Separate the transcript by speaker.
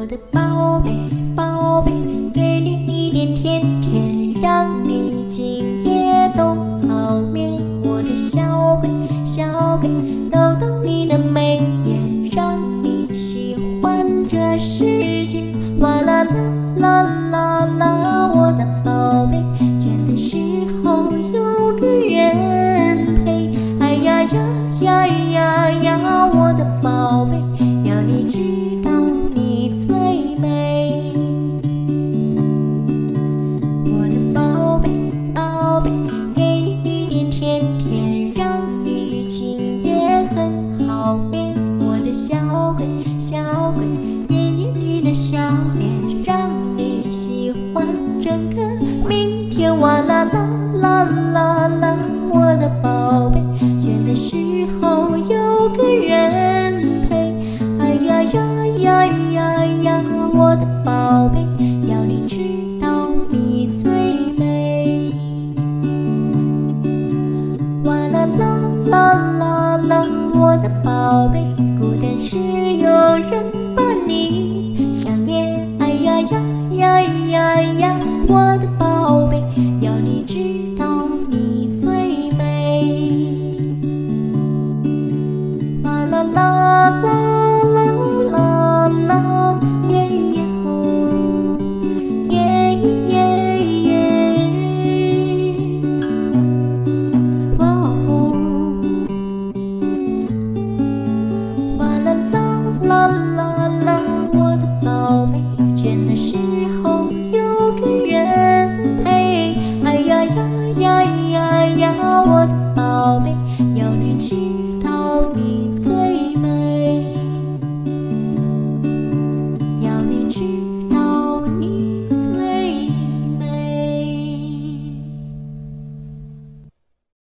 Speaker 1: 我的宝贝，宝贝，给你一点甜甜，让你今夜都好眠。我的小鬼，小鬼，逗逗你的眉眼，让你喜欢这世界。哇啦啦啦啦啦，我的宝贝，倦的时候有个人陪。哎呀呀呀呀呀，我的宝贝，要你知道你最美。我的宝贝，宝贝，给你一点甜甜，让你今夜很好眠。我的小鬼，小鬼，演演你的笑脸，让你喜欢整个明天。哇啦啦啦啦啦，我的宝贝，倦的时候有个人陪。哎呀呀呀呀呀，我的宝贝，要你知道你最美。哇啦啦啦啦啦，我的宝贝，孤单时有人伴你，想念。哎呀呀呀呀呀，我的宝贝，要你知道你最美。啦啦啦啦啦啦啦，耶耶耶耶，哦，哇啦啦啦啦啦，我的宝贝，倦的时候有个人陪。哎呀呀呀呀呀，我的宝贝，要你知道你